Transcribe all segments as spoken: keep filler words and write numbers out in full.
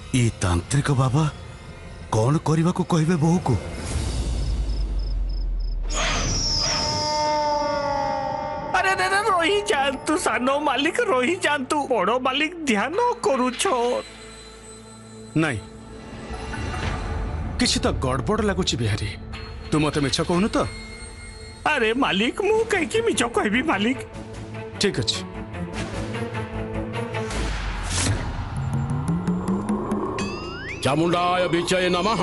ये तांत्रिक बाबा कौन करने को कहे बोहू को? अरे रे रे रही जातु सानो मालिक रही जातु बड़ो मालिक ध्यान करूछ नहीं किसी तो गड़बड़ लगुच बिहारी तू मत मिछ कहनु तो? अरे मालिक मु कहीं मिछ कहबी मालिक। ठीक अच्छे चामुंडाय विचय नमः।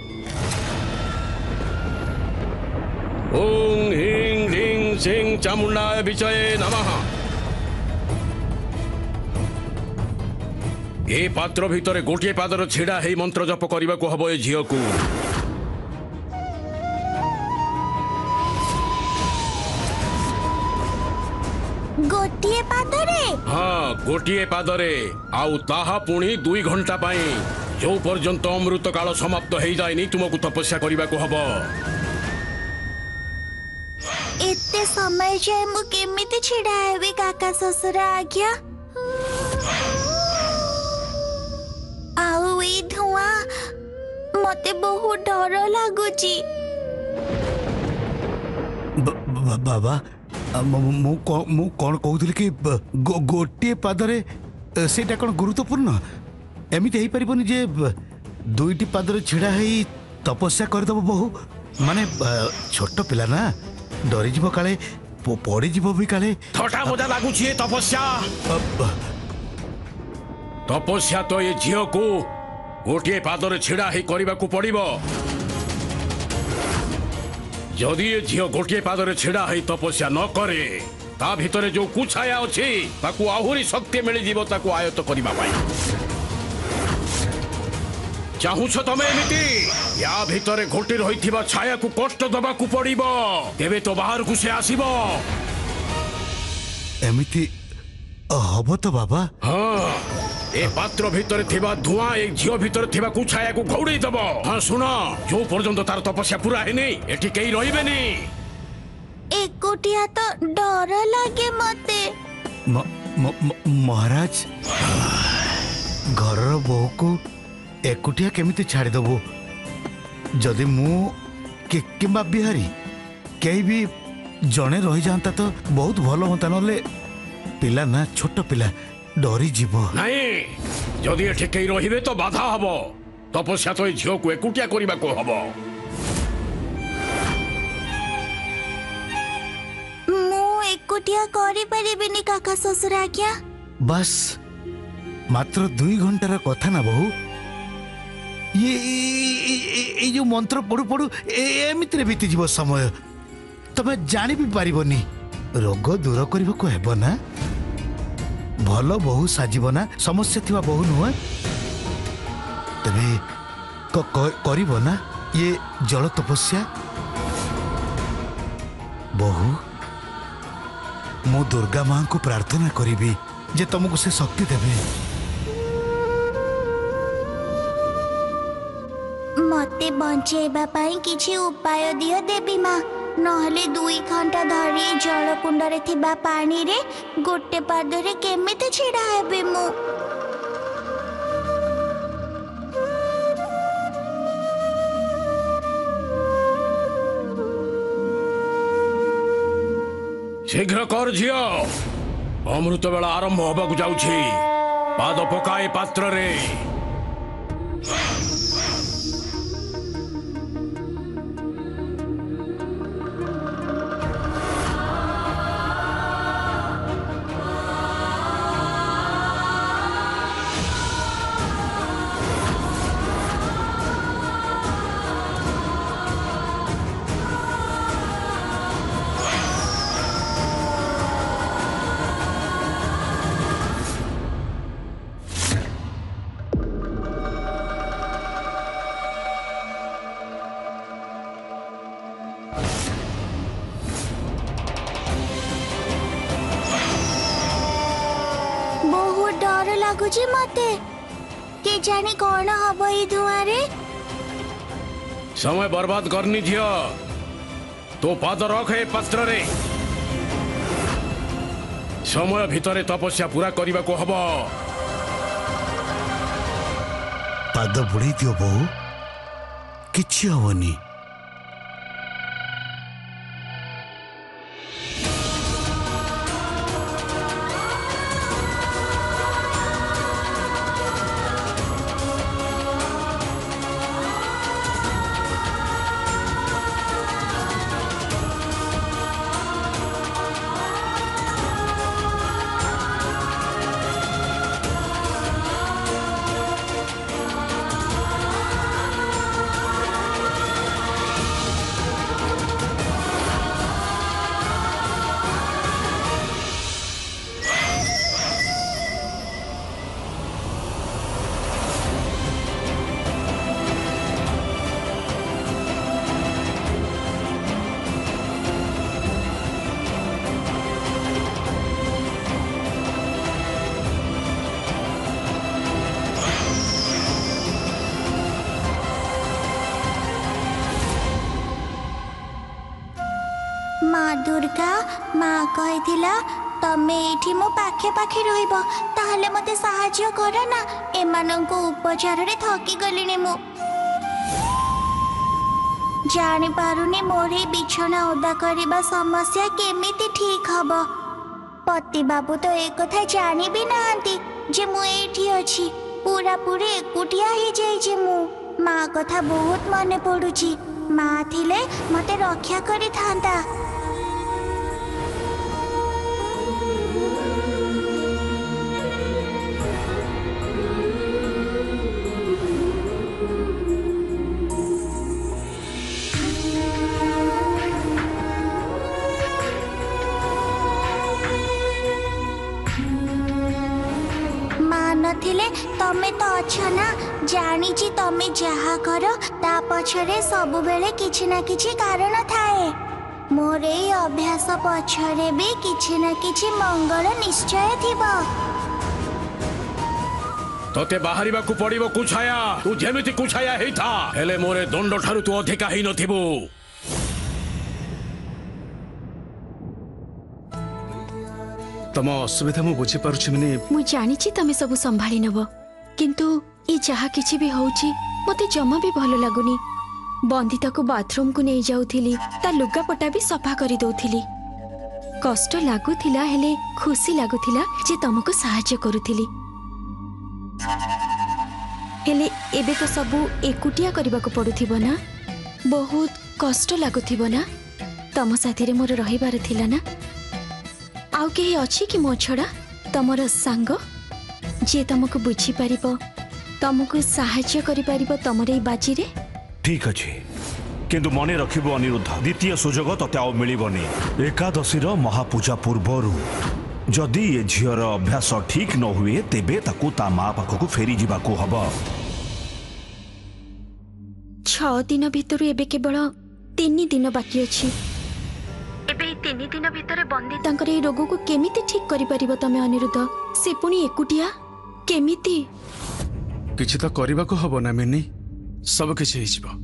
ओं ह्रीं ह्रीं सिंह चामुंडाय विचय नमः। ए पात्र भितर गोटे पादर छिड़ा हे मंत्र जप करने को हब ए झील को। गोटे पादरे? हाँ गोटे पादरे आउ ताहा पुणी दुई घंटा पाई जो पर्यंत अमृत काल समाप्त हो जाए तुमको तपस्या करने को हब। एते समय जाए मु केमिति छिड़ा हेबी काका ससुर आज्ञा? आउ ए धुआं मते बहुत डर लगुची। बाबा मु कौन कहूली कि गो, गोटे पादरे सेटा कौन गुरुत्वपूर्ण एमती हो पारनि जे दुईटी पादरे छिड़ा है तपस्या करदेव बहु माने छोट पिला ना डरीज काले पड़ीज भी काले। थटा मजा लगुच तपस्या तपस्या तो ये झील को गोटे पादरे छिड़ा ही करने को पड़ो। जदि ये झील गोटे पादरे छिड़ा ही तपस्या न करे ता भितरे जो कुछाया अच्छी ताकू आहुरी शक्ति मिल जीव ताकू आयत्त करने चाहूछ तमे एमिति या भितरे घोटी रही छाया को कष्ट दबा को पड़ो तेबे तो बाहर को से आसीबो। एमिति हब तो बाबा? हाँ ए पात्र भितर थिबा धुआं एक झील भितर थिबा कुछाया को घौड़ी दब। हाँ सुन जो पर्यंत तार तपस्या पूरा है नहीं एठी कहीं रहिबेनी। एकोटिया तो डर लागे मते। म, म, म, महाराज घर बहु को एकुटिया केमिति छाड़ी दबो? जदि मु कि किंबा बिहारी कहीं भी जड़े रही जाता तो बहुत भल होता नले पिला ना छोट पिला डरी जीव नहीं। जदि एठी कहीं रहिबे तो बाधा हबो तपस्या तो झील को एकुटिया करने को हबो। मु एकुटिया करि परिबिनी काका ससुर आज्ञा? बस मात्र दुई घंटार कथा ना बहु ये ये जो मंत्र पढ़ु पढ़ु एमिति बीती जीव समय तमे जानी भी पारिबनी रोग दूर करने को हेब ना भल बहु साजिब ना समस्या थिबा बहु नुह तबे करिब ना ये जल तपस्या? बहु मु दुर्गा मां को प्रार्थना करी जे तुमको से शक्ति देवे। मते बंचेबा पाई किछि उपाय दियो देवी मां नहले दुई घंटा धरी जल कुंडरे थिबा पानी रे गोटे पादरे केमिति छिड़ा हेबे मु? शीघ्र कर झील अमृत बेला आरंभ होबाकू जाउछि। पाद पकाए पात्र रे। लगुची मते के जानी कौन हब ई धुआं रे? समय बर्बाद करनी झियो तो पाद रख ए पात्र रे। समय भितरे तपस्या पूरा करने को हब। पाद बुड़े दियो बहु किछि हवनी। माँ दुर्गा माँ कहिथिला तमे एठी मो पाखे पाखे रहिबो ताहले मते सहाय्य कर ना एमानंको उपचार रे थकी गलिनी मु जानि पारुनी मोरे बिछना ओदा करबा समस्या केमिति ठीक हबो। पति बाबू तो एक कथा जानि भी नांती जे मु एठी अछि पूरा पूरी एकुटिया ही जाई जे मु माँ कथा बहुत मने पडुची माँ थिले मते रक्षा करि थांता। नथिले तमे तो अच्छा ना जानी तमे जहा कर ता पछरे सब बेले किछि ना किछि कारण थाए मोर ए अभ्यास पछरे भी किछि ना किछि मंगल निश्चय थिबा। तोते बाहरिबा को पड़िबो कुछाया तू जेमिति कुछाया हेता हेले मोरे दंड ठारु तू अधिका ही नथिबो। तम असुविधा मु बुझी पारुछि मिनी मु जानी छी तमे सब संभाली नब किंतु ई जहा किछि भी होउछि मते जमा भी भलो लागुनी। बंदिता को बाथरूम को नहीं जाउथिली ता लुगा पटा भी सफा करी दउथिली कष्ट लागुथिला हेले खुशी लागुथिला जे तमको सहायता करूथिली हेले एबे तो सब एकुटिया करबा को पडुथिबो ना बहुत कष्ट लागुथिबो ना तम साथी रे मोर रहिबार थिला ना आउ कहीं अच्छी कि मो छड़ा तमर सांग जे तुमको बुझी पारिबो तुमको सहायता करि पारिबो तमर ए बाजी रे। ठीक अछि किंतु मने रखिबो अनिरुद्ध द्वितीय सुजोग तते आउ मिलिबनी एकादशी रो महापूजा पूर्वरु जदि ए झियर अभ्यास ठीक न हुए तेबे ताकू ता मां पाखकू फेरी जिबा को हबो। छ दिन भितर एबे केवल तीन दिन बाकी अछि एबे तीन दिन भितर बंदी तांकर ए रोग को केमिति ठीक करि परिबो तमे अनिरुद्ध से पुनी एकुटिया केमिति किछि त करबा को हबो ना मिनी सब किछि हे जिवो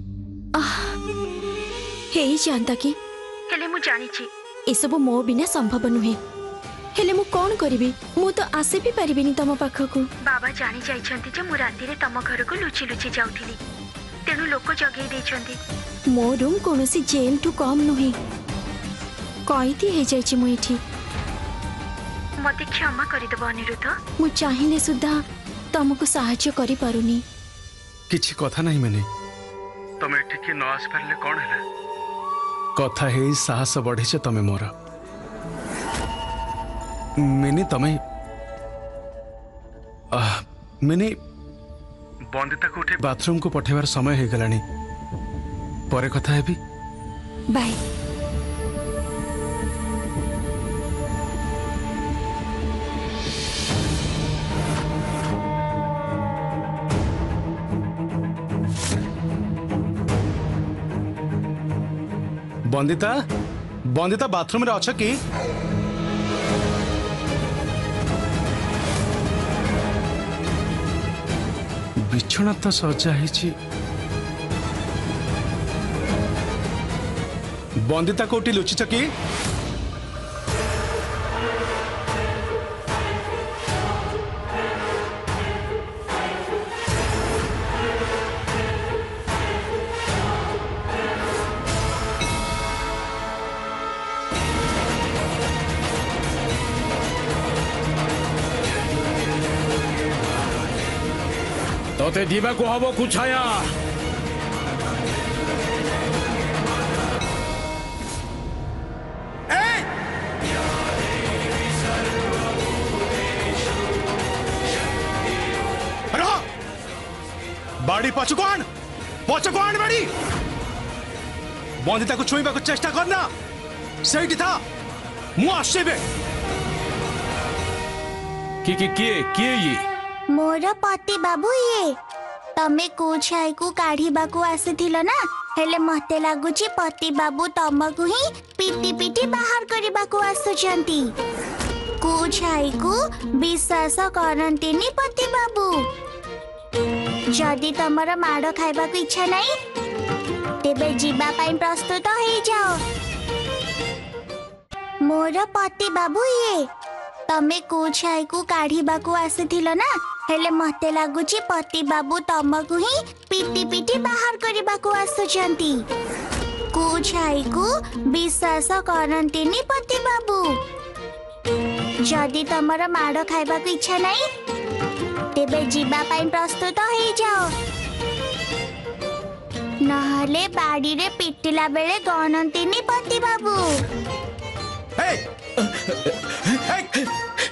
हेई जानता कि हेले मु जानि छी ए सब मो बिना संभव नुहे हेले मु कोन करबी मु तो आसे भी परिबिनी तम पाखकू बाबा जानि जाई छंती जे मु राती रे तम घर को लुचि लुचि जाउथिली तेनु लोक जगै दे छंती मो रूम कोनोसी जेल टू कम नुहे कईती हे जाई मु एठी मते क्षमा करि दबो अनिरुद्ध मु चाहिले सुद्धा तुमको सहायता करि पारुनी किछि कथा नहीं मैंने तमे एठी के न आस परले कोन हैला कथा हे साहस बढ़े छ तमे मोर मिनी तमे आ मिनी बंदिता को उठे बाथरूम को पठेबार समय हे गलानी परे कथा हेबी बाय। बंदिता बंदिता बाथरूम रे अच्छा की बिछना तो सजा ही बंदिता कोटी लुचि चकी तते जीवा को हबो कुछाया बाड़ी पछुकान पछुकान बाड़ी बंदिता को छुईबा को चेष्टा करना सही था मु आसेबे कि कि किए किए ये मोर पति बाबू ये तमे कुछाई को काढ़ीबा को आसीथिलो ना हेले मते लागुची पति बाबू तमकु ही पिटी पिटी बाहर करबा को आसुचंती कुछाई को विश्वास करंतीनी पति बाबू जदि तमर माड़ खाइबा को इच्छा नहीं तेबे जीवा पाई प्रस्तुत हो जाओ मोर पति बाबू ये तमे कुछाई को काढ़ीबा को आसीथिलो ना हेले मते लागुची पति बाबू तमकु ही पिटी पिटी बाहर करबा को आसुचंती कुछाई को विश्वास करंतीनी पति बाबू जदि तमर माड़ खाइबा को इच्छा नहीं तेबे जीवा पाई प्रस्तुत हो जाओ नहले बाड़ी रे पिटिला बेले गणंतीनी पति बाबू हे हे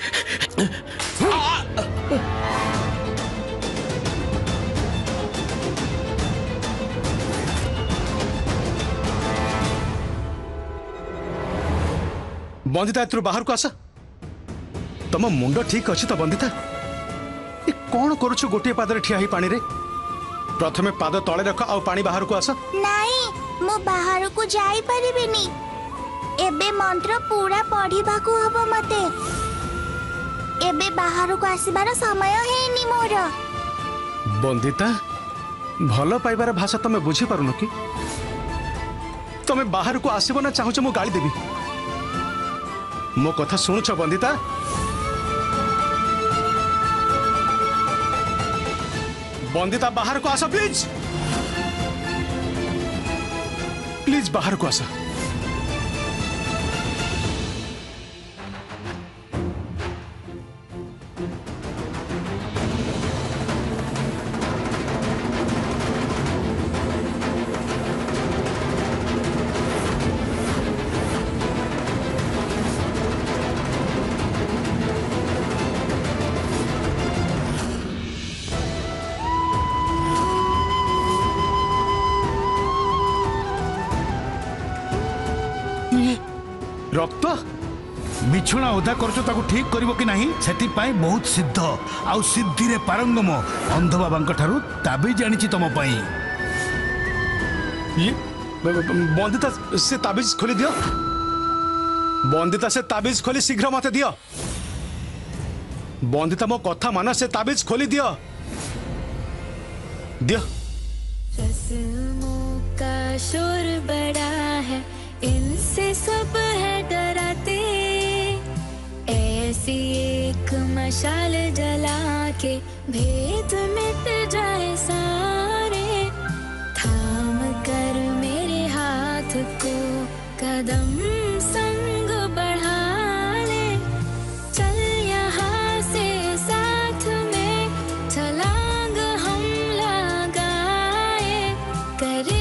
बंदिता एथुर बाहर को आस तम मुंड ठीक अच्छी तो बंदिता ये कौन करुछ गोटे पादरे ठिया ही पानी रे प्रथमे पाद तले रख आ पानी बाहर को आस नहीं मु बाहर को जाई परिबिनी एबे मंत्र पूरा पढ़िबा को हबो मते एबे बाहर को आसीबार समय हेनी मोर बंदिता भल पाइबार भाषा तमे बुझी पारुन कि तमे बाहर को आसीबो ना चाहूछ मु गाली देबी मो कथा सुनुछ बंदिता बंदिता बाहर को आस प्लीज प्लीज बाहर को आस रक्त बिछुणा ओदा करछो ताको ठीक करिवो कि नाही सेति पाई बहुत सिद्ध आउ सिद्धि रे पारंगम अंध बाबांक ठारू ताबी जानिछि तम पाई ये बंदिता से ताबीज खोली दियो बंदिता से ताबीज खोली शीघ्र मते दियो बंदिता मो कथा मान से ताबीज खोली दियो दियो रस्मों का शोर बड़ा है इनसे सब है डराते ऐसी एक मशाल जला के भेद मिट जाए सारे थाम कर मेरे हाथ को कदम संग बढ़ा ले चल यहाँ से साथ में छलांग हम लगाए करे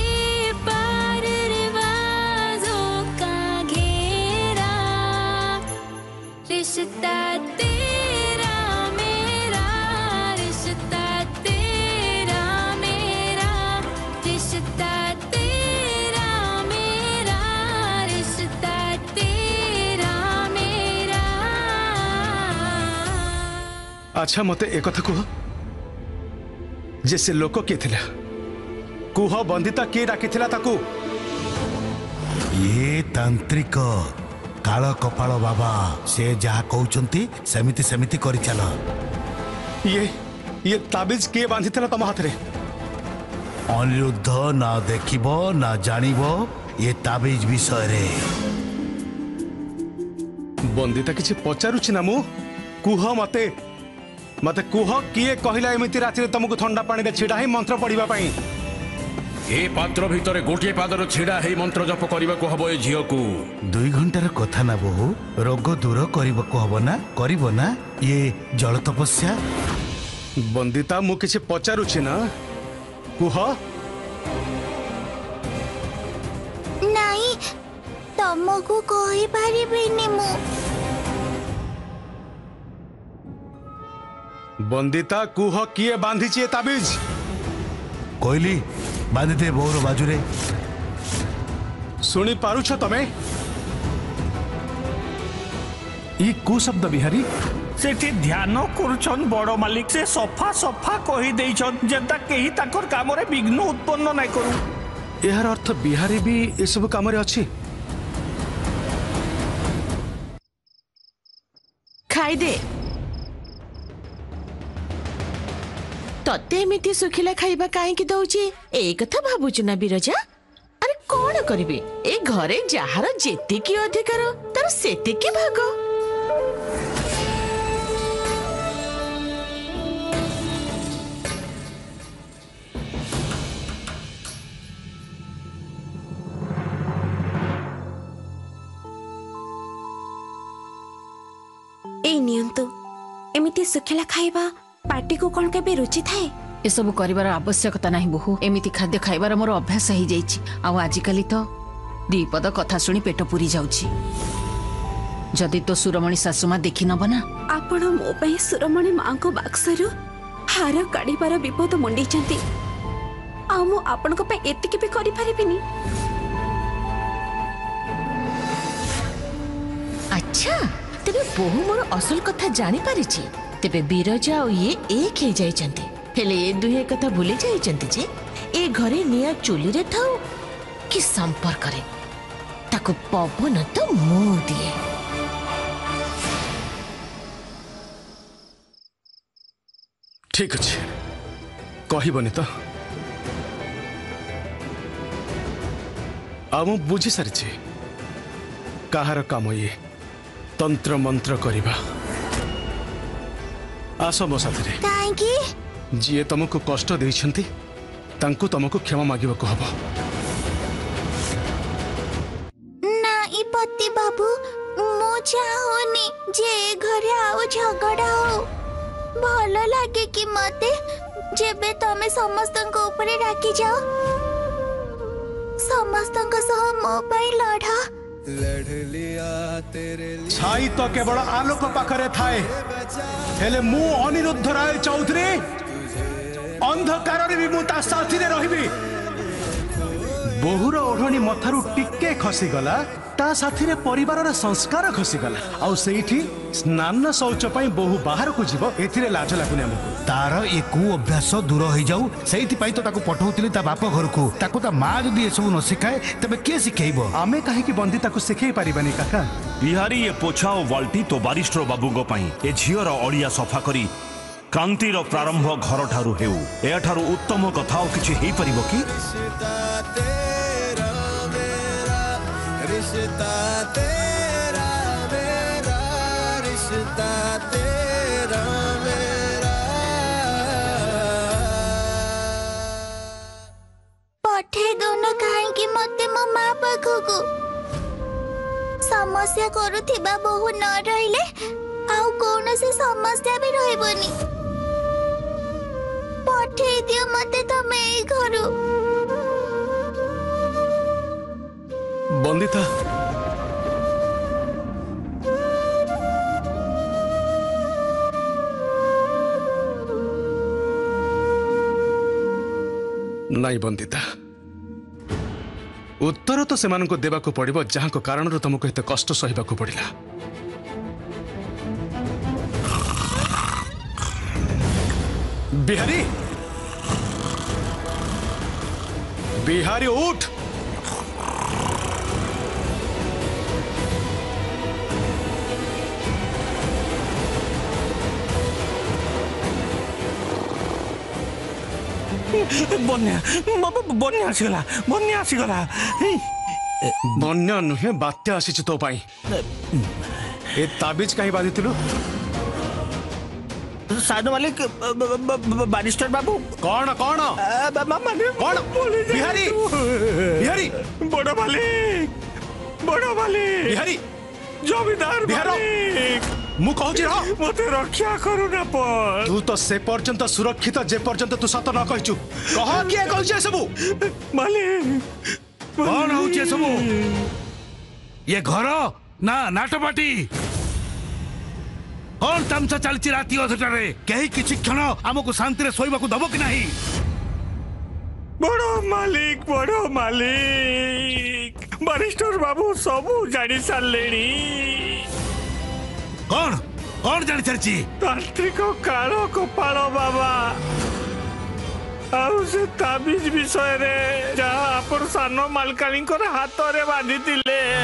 रिश्ता तेरा मेरा रिश्ता तेरा मेरा रिश्ता तेरा मेरा रिश्ता तेरा मेरा अच्छा मते एक कथा कुह जे से लोक के थिला कुह बंदिता के डाकी थिला ताकू ये तांत्रिक काल कपाल बाबा से जहा कहउचंती सेमिति सेमिति करि चल ये ये ताबीज के बांधी थिला तम हाथ रे अनिरुद्ध ना देखिबो ना जानिबो ये ताबीज विषय रे बंदिता किछि पचारुछि ना मु कुह मते मते कुह किए कहिला एमिति राति रे तुमको ठंडा पानी रे छिडा ही मंत्र पढ़िबा पई ए पात्र भितर गोटे पादर छिड़ा हे मंत्र जप करने को हबो ए झियो को दुई घंटार कथा ना बहु रोग दूर करने को हबो ना करिबो ना ये जल तपस्या बंदिता मु किसी पचारुछि ना कुह नहीं तुमको कही पारिबिनी मु बंदिता कुह किए बांधी ए ताबीज कहली बांधी दे बोर बाजुरे शुणी पारुछ तमे ई कु शब्द बिहारी सेठी ध्यान करुछन बड़ मालिक से सफा सफा कही देइछन जेता केही ताकर काम रे विघ्न उत्पन्न नाय करू। यार अर्थ बिहारी भी ए सब काम रे अछि। खाई दे तते एमिति सुखिला खाइबा काहेकि दउची ए कथा भाबुछु ना बिरजा। अरे कौन करिबे ए घरे जहार जेतिकी अधिकार तार सेतिकी भाग। ए नियंतु एमिति सुखिला खाइबा पार्टी को कौन केबे रुचि थाए। ए सब करिवार आवश्यकता नाही बहु एमिति खाद्य खाइबार मोर अभ्यास ही जाइछि। आ आजिकाली तो दीपद कथा सुनी पेट पुरी जाउछि। जदि तो सुरमणि सासुमा देखि नबना आपण मो पई सुरमणि मां को बाक्सरु हार काढिबार विपद मुंडी चंती आ मु आपण को पे एतिके भी करि परिबिनी। अच्छा तेरे बहु मोर असल कथा जानी पारिछि। तेबे बिरजा और ये एक ही जाइछन्ति हेले ए दुहे कथा भूली जाइछन्ति जे ए घरे निया चुली रे थाउ कि संपर्क रे ताको पवन तो मुंह दिए। ठीक अछि कहिबनी तो आम बुझी सारी कहार काम ये तंत्र मंत्र करिबा। आस मो साथी काहेकि जी तुमको कष्ट देइछन्ति तांको तुमको क्षमा मागिबा हबो। नाई पति बाबू मु चाहूनी जे घरे आओ झगड़ा हो भल लागे कि मते जेबे तमे समस्तଙ୍କ ऊपर राखी जाओ समस्तଙ୍କ सह मो पई लढा। छाई तो केवल आलोक पाखरे थाए हेले मु अनिरुद्ध राय चौधरी अंधकार भी मु ता साथी रे रहिबी। बहुर ओढ़णी मथारू टिके खसी गला ता साथी रे परिवार रे संस्कार खसी गला आउ सेठी स्नान शौच पई बहु बाहर को जीव एथिरे लाज लागुनी हमको। तार ए कु अभ्यास दूर हो जाऊ सेति पई तो ताको पठौतिली ता बाप घर को ताको ता मां जदी ए सब न सिखाए तबे के सिखेइबो। आमे काहे कि बंदी ताको सिखेई परिबानी काका। बिहारी ए पोछा ओ बाल्टी तो बारिस्टर बाबूगो पई ए झियर अड़िया सफा करी क्रांतिर प्रारंभ घर ठारू हेउ ए ठारू उत्तम कथा ओ किछि हेई परिबो कि। रिश्ता तेरा मेरा रिश्ता तेरा मेरा। पठे दोनों काहेकि मते मो मां पाखको समस्या करूथिबा बहु न रहिले आउ कौनसी समस्या भी रहबनी। पठे दियो मते तमे ए घरु। बंदिता नहीं बंदिता उत्तर तो सेमान को देवा को पड़िबो जहां को कारण रो तुमको एते कष्ट सहिबा को पड़िला। बिहारी बिहारी उठ। बन्या बन्या आसीगला बन्या आसीगला बन्या नुहे बात्या आसी तो पाई ए ताबीज कहीं बांधिथिलु। साधु मालिक बारिस्टर बाबू कौन कौन कौन बिहारी बिहारी बड़ मालिक बड़ मालिक बिहारी जमींदार बिहारो मालिक मु कहूची रह मते रक्षा करू ना पर तू तो से पर्यंत सुरक्षित जे पर्यंत तू सत न कहचु कह किए कहूचे सब मालिक कौन होचे सब ये घर ना नाटपाटी कौन तमसा चलची राति अधटारे कहीं किछि क्षण हमको शांति रे सोइबाकू दबो कि नहीं बड़ो मालिक बड़ो मालिक बारिस्टर बाबू सबू जानी सारेणी कौन कौन जानी सारची तांत्रिक कालो कपाल बाबा आउ से ताबिज विषय रे जहाँ आपण सान मालकानी हाथ रे बांधी दिले